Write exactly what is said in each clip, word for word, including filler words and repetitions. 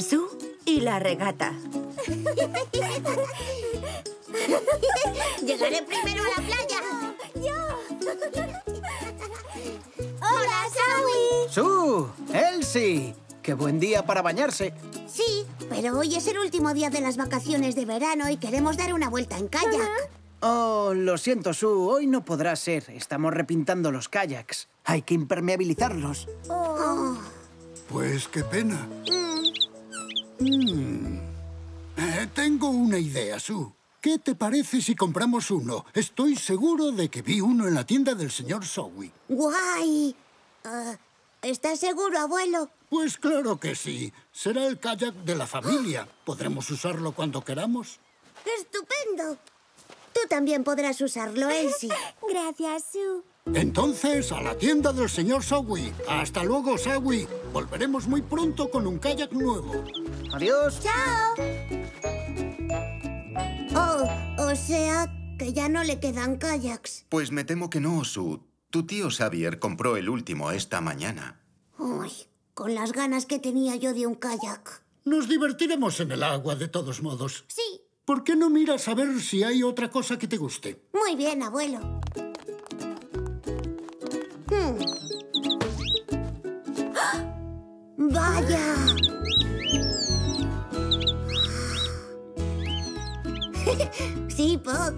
Sue y la regata. Llegaré primero a la playa. ¡Yo! ¡Hola, Zoe! ¡Sue! ¡Elsie! ¡Qué buen día para bañarse! Sí, pero hoy es el último día de las vacaciones de verano y queremos dar una vuelta en kayak. Oh, lo siento, Sue. Hoy no podrá ser. Estamos repintando los kayaks. Hay que impermeabilizarlos. Oh. Pues qué pena. Mm. Mm. Eh, tengo una idea, Sue. ¿Qué te parece si compramos uno? Estoy seguro de que vi uno en la tienda del señor Zoe. ¡Guay! Uh, ¿Estás seguro, abuelo? Pues claro que sí. Será el kayak de la familia. Podremos usarlo cuando queramos. ¡Estupendo! Tú también podrás usarlo, Elsie. Gracias, Sue. Entonces, a la tienda del señor Zoe. Hasta luego, Zoe. Volveremos muy pronto con un kayak nuevo. Adiós. ¡Chao! Oh, o sea que ya no le quedan kayaks. Pues me temo que no, Sue. Tu tío Xavier compró el último esta mañana. Uy, con las ganas que tenía yo de un kayak. Nos divertiremos en el agua, de todos modos. Sí. ¿Por qué no miras a ver si hay otra cosa que te guste? Muy bien, abuelo. Hmm. ¡Ah! ¡Vaya! Sí, Puck.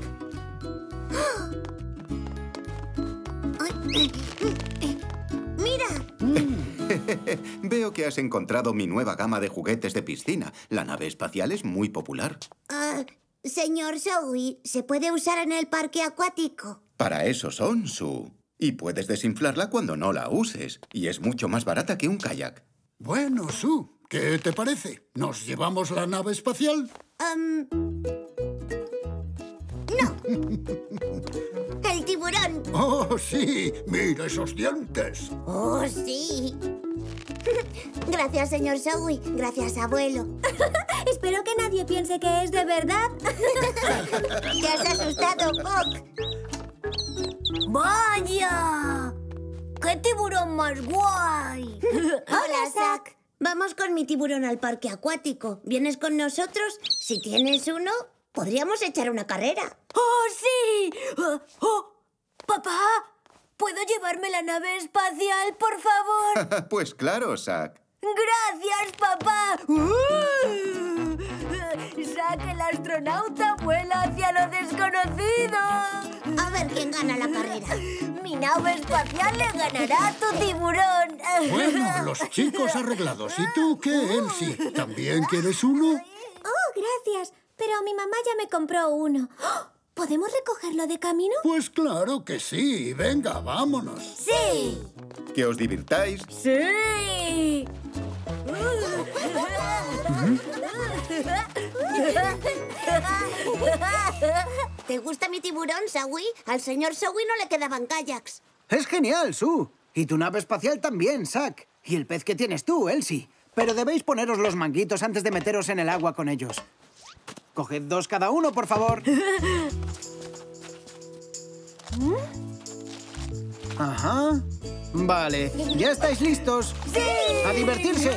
¡Mira! Veo que has encontrado mi nueva gama de juguetes de piscina. La nave espacial es muy popular. Uh, señor Zoe, ¿se puede usar en el parque acuático? Para eso son, Sue. Y puedes desinflarla cuando no la uses. Y es mucho más barata que un kayak. Bueno, Sue, ¿qué te parece? ¿Nos llevamos la nave espacial? Um... ¡No! ¡El tiburón! ¡Oh, sí! ¡Mira esos dientes! ¡Oh, sí! Gracias, señor Zoe. Gracias, abuelo. Espero que nadie piense que es de verdad. ¿Te has asustado, Puck? ¡Vaya! ¡Qué tiburón más guay! Hola, Zack. Vamos con mi tiburón al parque acuático. ¿Vienes con nosotros? Si tienes uno, podríamos echar una carrera. ¡Oh, sí! Oh, oh. ¡Papá! ¿Puedo llevarme la nave espacial, por favor? Pues claro, Zack. ¡Gracias, papá! ¡Uh! Zack, el astronauta, vuela hacia lo desconocido. A ver quién gana la carrera. Mi nave espacial le ganará a tu tiburón. Bueno, los chicos arreglados. ¿Y tú qué, Elsie? ¿También quieres uno? Oh, gracias. Pero mi mamá ya me compró uno. ¿Podemos recogerlo de camino? Pues claro que sí. Venga, vámonos. ¡Sí! Que os divirtáis. ¡Sí! ¿Te gusta mi tiburón, Zoe? Al señor Zoe no le quedaban kayaks. Es genial, Sue. Y tu nave espacial también, Zack. Y el pez que tienes tú, Elsie. Pero debéis poneros los manguitos antes de meteros en el agua con ellos. Coged dos cada uno, por favor. Ajá. Vale, ya estáis listos. ¡Sí! ¡A divertirse!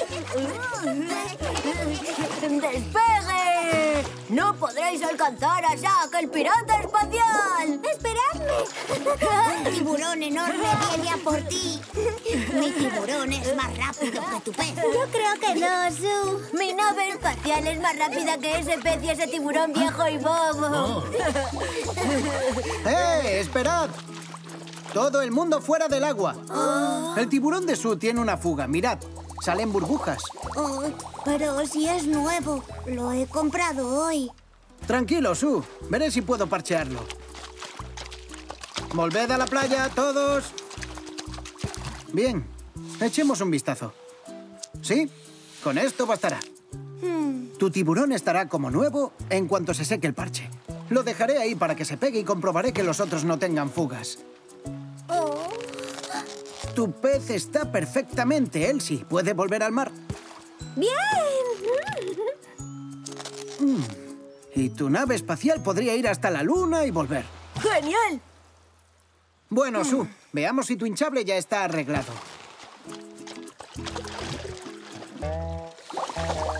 ¡Despegue! ¡No podréis alcanzar a Zack, el pirata espacial! ¡Esperadme! Un tiburón enorme viene a por ti. Mi tiburón es más rápido que tu pez. Yo creo que no, Sue. Mi nave espacial es más rápida que ese pez y ese tiburón viejo y bobo. Oh. ¡Eh! ¡Esperad! Todo el mundo fuera del agua. Oh. El tiburón de Sue tiene una fuga. Mirad, salen burbujas. Oh, pero si es nuevo, lo he comprado hoy. Tranquilo, Sue. Veré si puedo parchearlo. Volved a la playa, todos. Bien, echemos un vistazo. ¿Sí? Con esto bastará. Hmm. Tu tiburón estará como nuevo en cuanto se seque el parche. Lo dejaré ahí para que se pegue y comprobaré que los otros no tengan fugas. Oh. Tu pez está perfectamente, Elsie. ¿Puede volver al mar? ¡Bien! Mm. Y tu nave espacial podría ir hasta la luna y volver. ¡Genial! Bueno, Sue, veamos si tu hinchable ya está arreglado.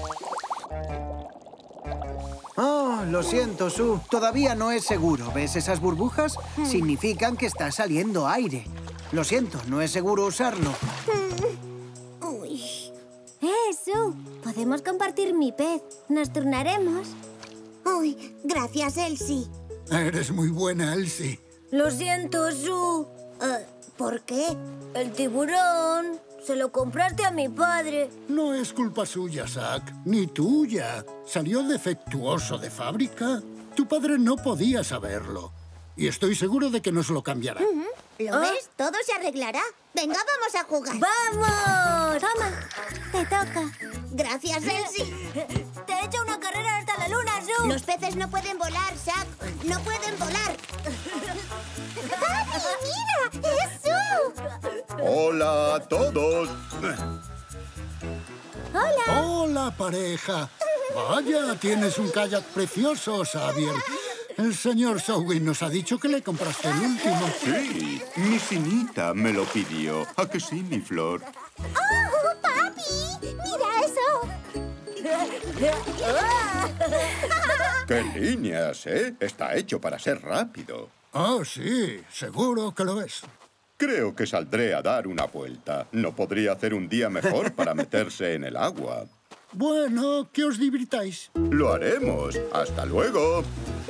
Oh, lo siento, Sue. Todavía no es seguro. ¿Ves esas burbujas? Significan que está saliendo aire. Lo siento, no es seguro usarlo. Uy. Eh, Sue, podemos compartir mi pez. Nos turnaremos. Uy, gracias, Elsie. Eres muy buena, Elsie. Lo siento, Sue. Eh, ¿Por qué? El tiburón. Se lo compraste a mi padre. No es culpa suya, Zack, ni tuya. Salió defectuoso de fábrica. Tu padre no podía saberlo. Y estoy seguro de que nos lo cambiará. ¿Lo ves? Todo se arreglará. Venga, vamos a jugar. ¡Vamos! Toma, te toca. Gracias, Elsie. Te he hecho una carrera hasta la luna, Sue. Los peces no pueden volar, Zack. No pueden volar. ¡Papi, mira! ¡Es Sue! ¡Hola a todos! Hola. ¡Hola, pareja! Vaya, tienes un kayak precioso, Xavier. El señor Sowin nos ha dicho que le compraste el último. Sí, mi Sinita me lo pidió. ¿A que sí, mi flor? ¡Oh, papi! ¡Mira eso! ¡Qué líneas, eh! Está hecho para ser rápido. Ah, sí, seguro que lo es. Creo que saldré a dar una vuelta. ¿No podría hacer un día mejor para meterse en el agua? Bueno, que os divirtáis. Lo haremos. ¡Hasta luego!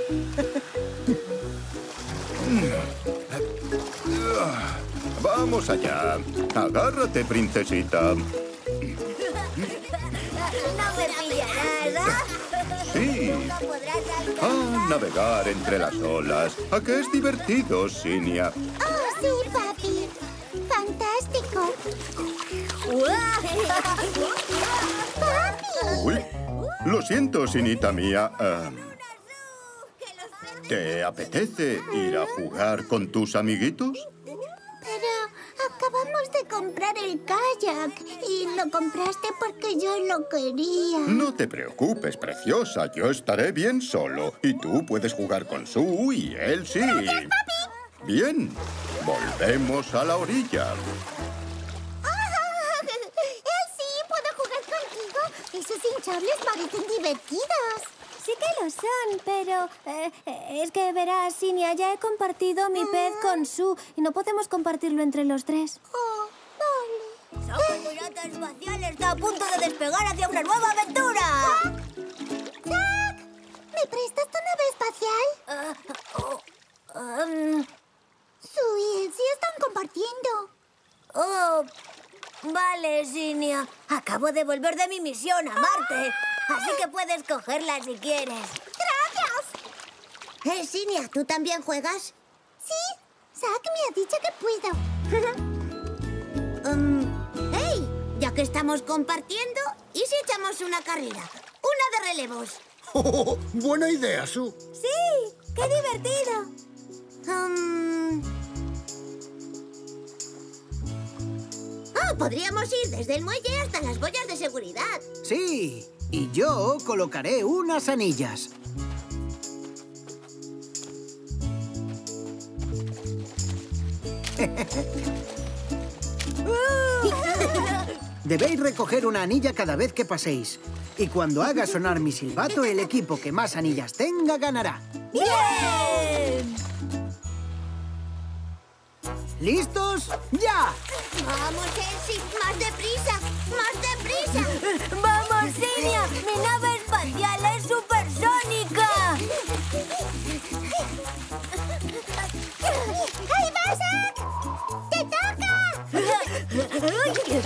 Vamos allá. Agárrate, princesita. No me pillarás. Sí. No podrás alcanzar. Ah, navegar entre las olas. ¿A qué es divertido, Sinia? ¡Oh, sí, papi! ¡Fantástico! ¡Papi! Uy, lo siento, Sinita mía. Ah, ¿te apetece ir a jugar con tus amiguitos? Pero acabamos de comprar el kayak y lo compraste porque yo lo quería. No te preocupes, preciosa. Yo estaré bien solo. Y tú puedes jugar con Sue y él sí. ¡Gracias, papi! Bien. Volvemos a la orilla. ¡Él sí! ¿Puedo jugar contigo? Esos hinchables parecen divertidos. Sí que lo son, pero eh, eh, es que verás, Sinia, ya he compartido mi pez con Sue y no podemos compartirlo entre los tres. Oh, vale. ¡Zack, el pirata espacial está a punto de despegar hacia una nueva aventura! ¡Zack! ¿Me prestas tu nave espacial? Ah, oh, um, Sue y Elsie están compartiendo. oh, vale, Sinia. Acabo de volver de mi misión a Marte, así que puedes cogerla si quieres. ¡Gracias! Eh, Sinia, ¿tú también juegas? Sí, Zack me ha dicho que puedo. um, ¡Hey! Ya que estamos compartiendo, ¿y si echamos una carrera? Una de relevos. Oh, buena idea, Sue. ¡Sí! ¡Qué divertido! Um... Ah, podríamos ir desde el muelle hasta las boyas de seguridad. Sí, y yo colocaré unas anillas. Debéis recoger una anilla cada vez que paséis. Y cuando haga sonar mi silbato, el equipo que más anillas tenga ganará. ¡Bien! ¿Listos? ¡Ya! ¡Vamos, Elsie! ¡Más deprisa! ¡Más deprisa! ¡Vamos, Sinia! ¡Mi nave espacial es supersónica! ¡Ahí va, Zack! ¡Te toca!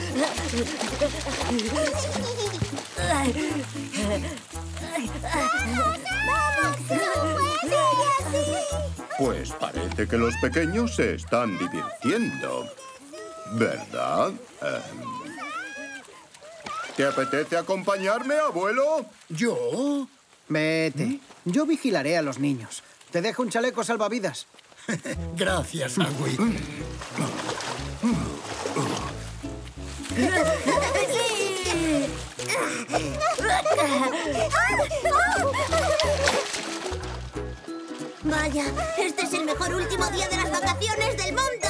¡Vamos, puedes! Pues parece que los pequeños se están divirtiendo. ¿Verdad? Em, ¿Te apetece acompañarme, abuelo? ¿Yo? Vete. Yo vigilaré a los niños. Te dejo un chaleco salvavidas. Gracias, Agui. Vaya, este es el mejor último día de las vacaciones del mundo.